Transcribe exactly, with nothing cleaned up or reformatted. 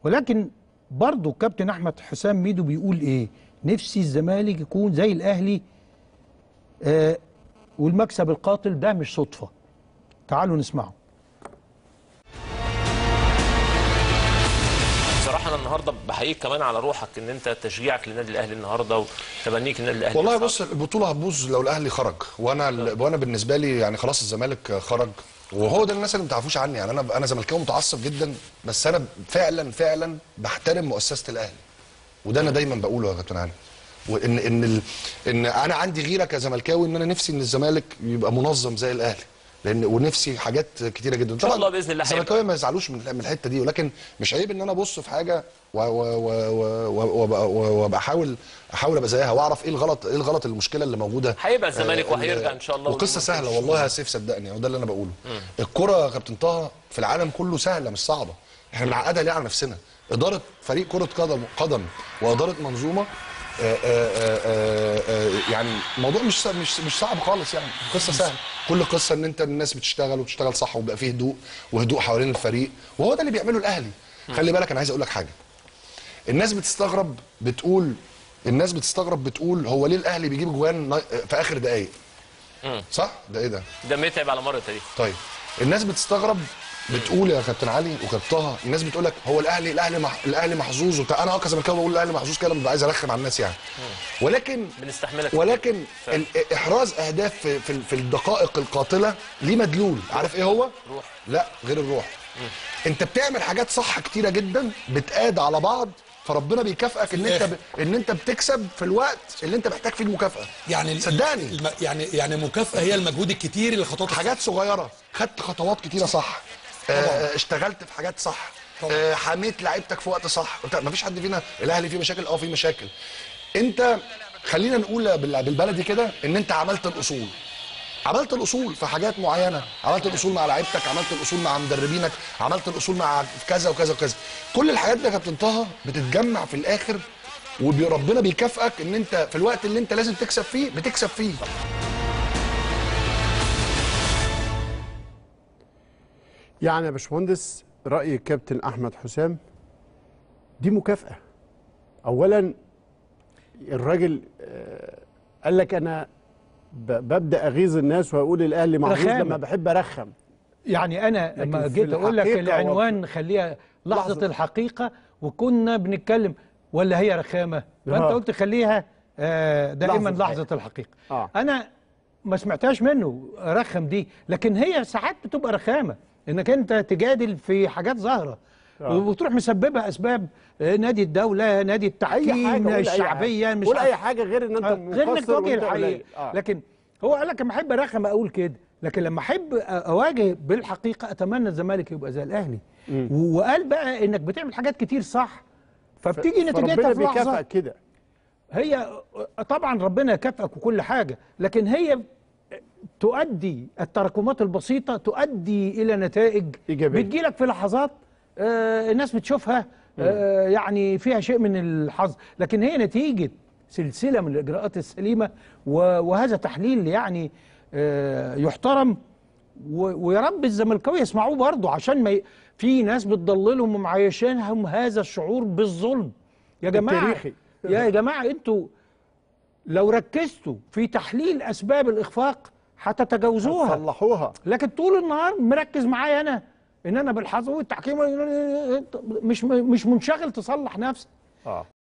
ولكن برضه كابتن احمد حسام ميدو بيقول ايه؟ نفسي الزمالك يكون زي الاهلي، آه والمكسب القاتل ده مش صدفه. تعالوا نسمعه. بصراحه انا النهارده بحييك كمان على روحك، ان انت تشجيعك للنادي الاهلي النهارده وتبنيك للنادي الاهلي. والله بص، البطوله هتبوظ لو الاهلي خرج، وانا وانا بالنسبه لي يعني خلاص الزمالك خرج، وهو ده الناس اللي ما تعرفوش عني. يعني انا انا زملكاوي متعصب جدا، بس انا فعلا فعلا بحترم مؤسسه الاهلي، وده انا دايما بقوله يا كابتن علي. وان ان ال... ان انا عندي غيره كزملكاوي، ان انا نفسي ان الزمالك يبقى منظم زي الاهلي، لان ونفسي حاجات كتيره جدا. ان شاء الله باذن الله. الزملكاويه ما يزعلوش من من الحته دي، ولكن مش عيب ان انا ابص في حاجه وابقى احاول احاول ابقى زيها، واعرف ايه الغلط، ايه الغلط المشكله اللي موجوده. هيبقى الزمالك وهيرجع ان شاء الله، وقصه سهله والله يا سيف، صدقني وده اللي انا بقوله. الكره يا كابتن طه في العالم كله سهله مش صعبه، احنا بنعقدها ليه على نفسنا؟ اداره فريق كره قدم قدم واداره منظومه، آآ آآ آآ يعني الموضوع مش مش مش صعب خالص، يعني قصه سهله. كل قصه ان انت الناس بتشتغل وبتشتغل صح، وبيبقى فيه هدوء وهدوء حوالين الفريق، وهو ده اللي بيعمله الاهلي. خلي بالك، انا عايز اقول لك حاجه. الناس بتستغرب بتقول الناس بتستغرب بتقول هو ليه الاهلي بيجيب جوان في اخر دقائق؟ صح؟ ده ايه ده؟ ده متعب على مر التاريخ. طيب الناس بتستغرب بتقول يا كابتن علي وكابتن طه، الناس بتقول لك هو الاهلي الاهلي مح... الاهلي محظوظ وبتاع. انا اه كزملكاوي بقول الاهلي محظوظ كده، ببقى عايز ارخم على الناس يعني. ولكن بنستحملك، ولكن احراز اهداف في في, في الدقائق القاتله ليه مدلول، عارف ايه هو؟ روح. لا غير الروح. مم. انت بتعمل حاجات صح كتيره جدا بتقاد على بعض، فربنا بيكافئك ان انت ب... ان انت بتكسب في الوقت اللي انت محتاج فيه المكافاه. يعني صدقني الم... يعني يعني مكافاه هي المجهود الكتير اللي خطوات حاجات صغيره، خدت خطوات كتيره صح، آه اشتغلت في حاجات صح، آه حميت لعيبتك في وقت صح. ما فيش حد فينا، الاهلي فيه مشاكل، اه فيه مشاكل. انت خلينا نقول بالبلدي كده ان انت عملت الاصول، عملت الاصول في حاجات معينه، عملت الاصول مع لعيبتك، عملت الاصول مع مدربينك، عملت الاصول مع كذا وكذا وكذا. كل الحاجات دي يا كابتن طه بتتجمع في الاخر، وربنا بيكافئك ان انت في الوقت اللي انت لازم تكسب فيه بتكسب فيه. يعني يا باشمهندس، رأي الكابتن أحمد حسام دي مكافأة. أولا الراجل قال لك أنا ببدأ أغيظ الناس وأقول الأهلي محظوظ لما بحب أرخم. يعني أنا لما جيت أقول لك العنوان و... خليها لحظة, لحظة الحقيقة، وكنا بنتكلم ولا هي رخامة، فأنت قلت خليها دائما لحظة, لحظة الحقيقة. آه. أنا ما سمعتهاش منه رخم دي، لكن هي ساعات بتبقى رخامة انك انت تجادل في حاجات ظاهره آه. وتروح مسببها اسباب نادي الدوله، نادي التحكيم، الشعبيه، مش قول اي حاجه غير ان انت مقصر، غير انك تواجه الحقيقه. آه. لكن هو قال لك لما احب ارخم اقول كده، لكن لما احب اواجه بالحقيقه اتمنى الزمالك يبقى زي الاهلي. وقال بقى انك بتعمل حاجات كتير صح، فبتيجي نتيجتها في لحظه. بيكافئك كده. هي طبعا ربنا يكافئك وكل حاجه، لكن هي تؤدي، التراكمات البسيطة تؤدي إلى نتائج إيجابية بتجيلك في لحظات آه الناس بتشوفها آه يعني فيها شيء من الحظ، لكن هي نتيجة سلسلة من الإجراءات السليمة، وهذا تحليل يعني آه يحترم، ويا رب الزملكاويه يسمعوه برضه، عشان ما ي... في ناس بتضللهم ومعيشينهم هذا الشعور بالظلم. يا جماعة التاريخي. يا جماعة انتوا لو ركزتوا في تحليل أسباب الإخفاق هتتجاوزوها، تصلحوها. لكن طول النهار مركز معايا انا ان انا بالحظ والتحكيم، مش مش منشغل تصلح نفسك. اه